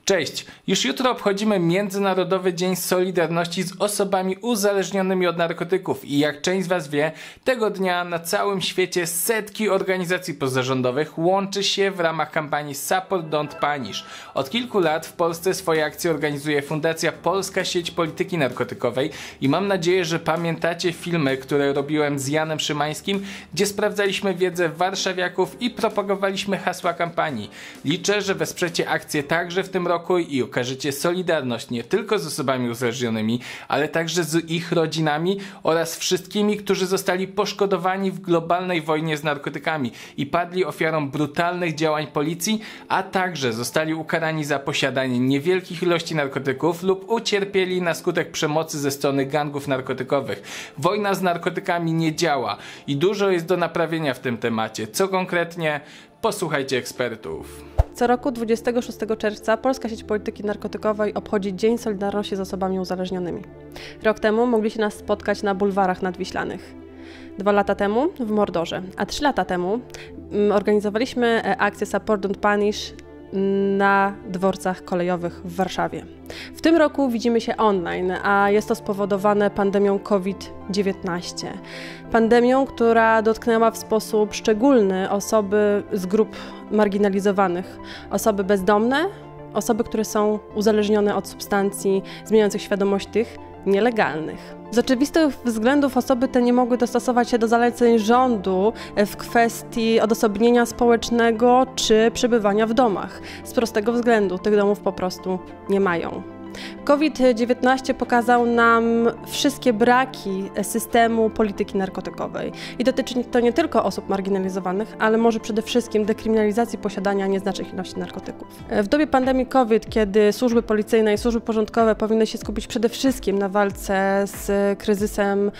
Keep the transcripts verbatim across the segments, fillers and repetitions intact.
Cześć! Już jutro obchodzimy Międzynarodowy Dzień Solidarności z osobami uzależnionymi od narkotyków i jak część z Was wie, tego dnia na całym świecie setki organizacji pozarządowych łączy się w ramach kampanii Support Don't Punish. Od kilku lat w Polsce swoje akcje organizuje Fundacja Polska Sieć Polityki Narkotykowej i mam nadzieję, że pamiętacie filmy, które robiłem z Janem Szymańskim, gdzie sprawdzaliśmy wiedzę warszawiaków i propagowaliśmy hasła kampanii. Liczę, że wesprzecie akcję także w tym roku i okażecie solidarność nie tylko z osobami uzależnionymi, ale także z ich rodzinami oraz wszystkimi, którzy zostali poszkodowani w globalnej wojnie z narkotykami i padli ofiarą brutalnych działań policji, a także zostali ukarani za posiadanie niewielkich ilości narkotyków lub ucierpieli na skutek przemocy ze strony gangów narkotykowych. Wojna z narkotykami nie działa i dużo jest do naprawienia w tym temacie. Co konkretnie? Posłuchajcie ekspertów. Co roku dwudziestego szóstego czerwca Polska Sieć Polityki Narkotykowej obchodzi Dzień Solidarności z osobami uzależnionymi. Rok temu mogliście nas spotkać na bulwarach nadwiślanych. Dwa lata temu w Mordorze, a trzy lata temu organizowaliśmy akcję Support Don't Punish na dworcach kolejowych w Warszawie. W tym roku widzimy się online, a jest to spowodowane pandemią COVID dziewiętnaście. Pandemią, która dotknęła w sposób szczególny osoby z grup marginalizowanych, osoby bezdomne, osoby, które są uzależnione od substancji zmieniających świadomość tych nielegalnych. Z oczywistych względów osoby te nie mogły dostosować się do zaleceń rządu w kwestii odosobnienia społecznego czy przebywania w domach. Z prostego względu tych domów po prostu nie mają. COVID dziewiętnaście pokazał nam wszystkie braki systemu polityki narkotykowej i dotyczy to nie tylko osób marginalizowanych, ale może przede wszystkim dekryminalizacji posiadania nieznacznych ilości narkotyków. W dobie pandemii COVID, kiedy służby policyjne i służby porządkowe powinny się skupić przede wszystkim na walce z kryzysem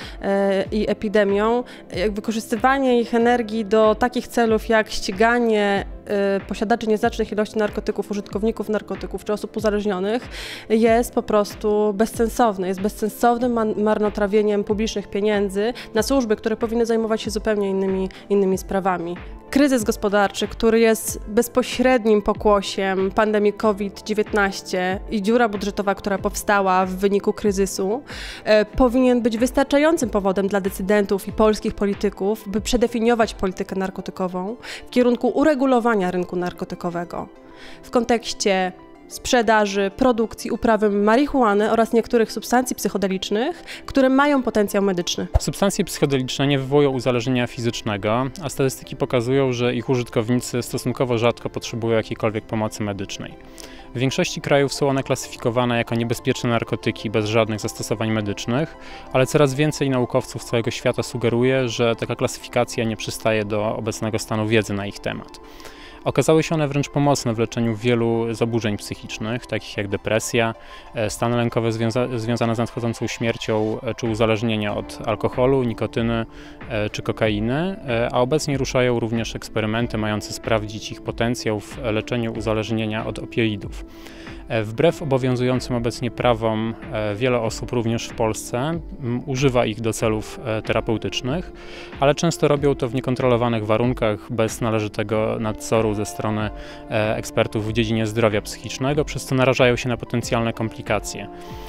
i epidemią, wykorzystywanie ich energii do takich celów jak ściganie posiadaczy nieznacznych ilości narkotyków, użytkowników narkotyków czy osób uzależnionych jest po prostu bezsensowny. Jest bezsensownym marnotrawieniem publicznych pieniędzy na służby, które powinny zajmować się zupełnie innymi, innymi sprawami. Kryzys gospodarczy, który jest bezpośrednim pokłosiem pandemii COVID dziewiętnaście i dziura budżetowa, która powstała w wyniku kryzysu, e, powinien być wystarczającym powodem dla decydentów i polskich polityków, by przedefiniować politykę narkotykową w kierunku uregulowania rynku narkotykowego w kontekście sprzedaży, produkcji, uprawy marihuany oraz niektórych substancji psychodelicznych, które mają potencjał medyczny. Substancje psychodeliczne nie wywołują uzależnienia fizycznego, a statystyki pokazują, że ich użytkownicy stosunkowo rzadko potrzebują jakiejkolwiek pomocy medycznej. W większości krajów są one klasyfikowane jako niebezpieczne narkotyki bez żadnych zastosowań medycznych, ale coraz więcej naukowców z całego świata sugeruje, że taka klasyfikacja nie przystaje do obecnego stanu wiedzy na ich temat. Okazały się one wręcz pomocne w leczeniu wielu zaburzeń psychicznych, takich jak depresja, stany lękowe związa związane z nadchodzącą śmiercią czy uzależnienia od alkoholu, nikotyny czy kokainy, a obecnie ruszają również eksperymenty mające sprawdzić ich potencjał w leczeniu uzależnienia od opioidów. Wbrew obowiązującym obecnie prawom wiele osób, również w Polsce, używa ich do celów terapeutycznych, ale często robią to w niekontrolowanych warunkach, bez należytego nadzoru ze strony ekspertów w dziedzinie zdrowia psychicznego, przez co narażają się na potencjalne komplikacje.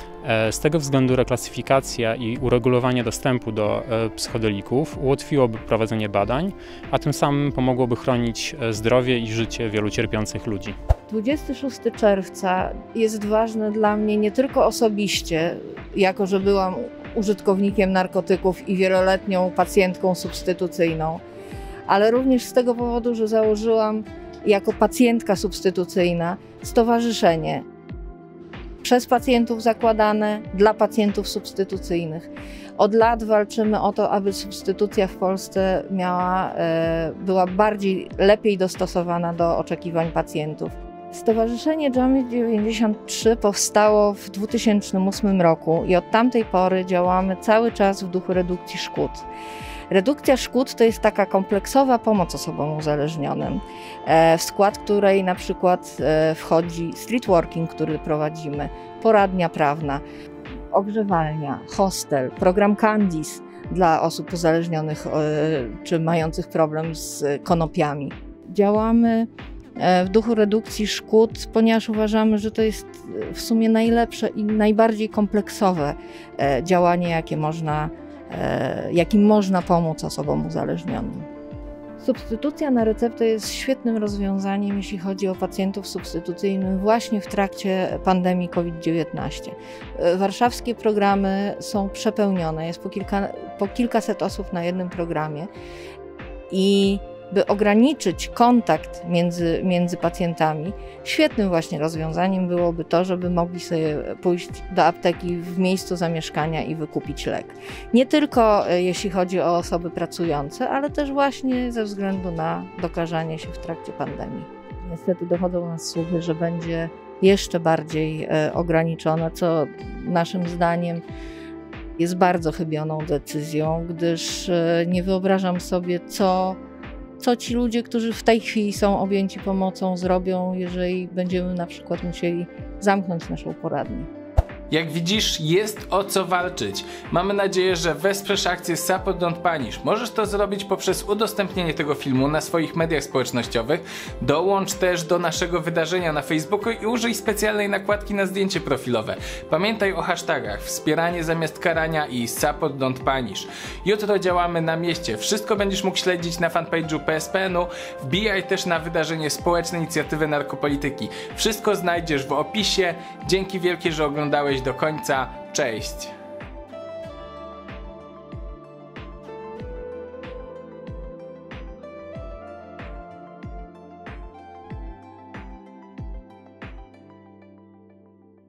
Z tego względu reklasyfikacja i uregulowanie dostępu do psychodelików ułatwiłoby prowadzenie badań, a tym samym pomogłoby chronić zdrowie i życie wielu cierpiących ludzi. dwudziestego szóstego czerwca jest ważny dla mnie nie tylko osobiście, jako że byłam użytkownikiem narkotyków i wieloletnią pacjentką substytucyjną, ale również z tego powodu, że założyłam jako pacjentka substytucyjna stowarzyszenie przez pacjentów zakładane dla pacjentów substytucyjnych. Od lat walczymy o to, aby substytucja w Polsce miała, była bardziej, lepiej dostosowana do oczekiwań pacjentów. Stowarzyszenie Jamit dziewięćdziesiąt trzy powstało w dwa tysiące ósmym roku i od tamtej pory działamy cały czas w duchu redukcji szkód. Redukcja szkód to jest taka kompleksowa pomoc osobom uzależnionym, w skład której na przykład wchodzi streetworking, który prowadzimy, poradnia prawna, ogrzewalnia, hostel, program Candice dla osób uzależnionych czy mających problem z konopiami. Działamy w duchu redukcji szkód, ponieważ uważamy, że to jest w sumie najlepsze i najbardziej kompleksowe działanie, jakie można, jakim można pomóc osobom uzależnionym. Substytucja na receptę jest świetnym rozwiązaniem, jeśli chodzi o pacjentów substytucyjnych właśnie w trakcie pandemii COVID dziewiętnaście. Warszawskie programy są przepełnione, jest po, kilka, po kilkaset osób na jednym programie i by ograniczyć kontakt między, między pacjentami, świetnym właśnie rozwiązaniem byłoby to, żeby mogli sobie pójść do apteki w miejscu zamieszkania i wykupić lek. Nie tylko jeśli chodzi o osoby pracujące, ale też właśnie ze względu na dokażanie się w trakcie pandemii. Niestety dochodzą nas słuchy, że będzie jeszcze bardziej ograniczone, co naszym zdaniem jest bardzo chybioną decyzją, gdyż nie wyobrażam sobie, co co ci ludzie, którzy w tej chwili są objęci pomocą, zrobią, jeżeli będziemy na przykład musieli zamknąć naszą poradnię. Jak widzisz, jest o co walczyć. Mamy nadzieję, że wesprzesz akcję Support Don't Punish. Możesz to zrobić poprzez udostępnienie tego filmu na swoich mediach społecznościowych. Dołącz też do naszego wydarzenia na Facebooku i użyj specjalnej nakładki na zdjęcie profilowe. Pamiętaj o hashtagach wspieranie zamiast karania i Support Don't Punish. Jutro działamy na mieście. Wszystko będziesz mógł śledzić na fanpage'u P S P N-u. Wbijaj też na wydarzenie Społecznej Inicjatywy Narkopolityki. Wszystko znajdziesz w opisie. Dzięki wielkie, że oglądałeś do końca. Cześć!